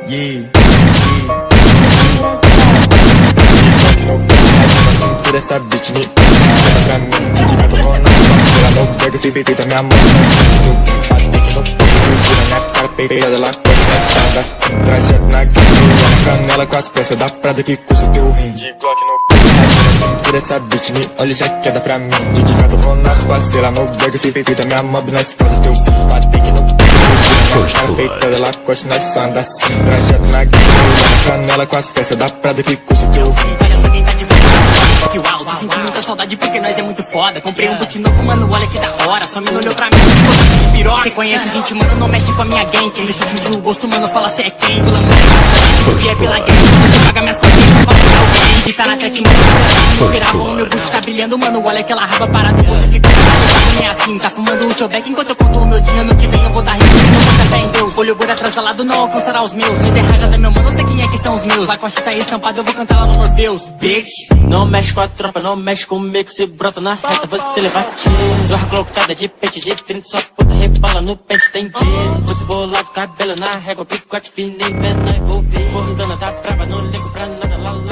Yeah. Cintura essa bitch me pra mim, que vai pro na parceira, não pega esse BT da minha mão. Bate no peito, gira minha cara, peitada, ela começa assim, trajeto na guia, canela com as peças da Prada que custa o teu rim. De Glock no peito, cintura essa bitch me olha já queda pra mim, de gato vou na parceira, não pega esse BT da minha mob, nós faz o teu fim. Bate no peito, gira minha cara, peitada, ela costa, nós anda assim, trajeto na guia, canela com as peças da Prada que custa o teu rim. Que uau, sinto muita saudade porque nós é muito foda. Comprei um boot novo, mano, olha que da hora. Só me olhou pra mim, ficou de piroca. Cê conhece gente, mano, não mexe com a minha gang. Quem deixa sentir o gosto, mano, fala cê é quem. Pula muito, que é pela gang. Você paga minhas coisas, não fala pra alguém. De tá na tete, mano, virar o meu boot tá brilhando, mano. Olha aquela raba parada, você fica não é assim. Tá fumando o seu beck enquanto eu conto o meu dia. Ano que vem eu vou dar risco, não vou dar fé em Deus. Olho gordo atrasalado, não alcançará os meus. Mas é rajada, meu mano, eu sei quem é que são os meus. A costa tá estampada, eu vou cantar lá no Morpheus, bitch. Não mexe com a tropa, não mexe comigo, se brota na reta, você leva tiro. Dorra colocada de pente de 30, sua puta rebala no pente, tem dinheiro. Muito bolado, cabelo na régua, picote fino e menor envolvido. Corridona da brava, não ligo pra nada, lá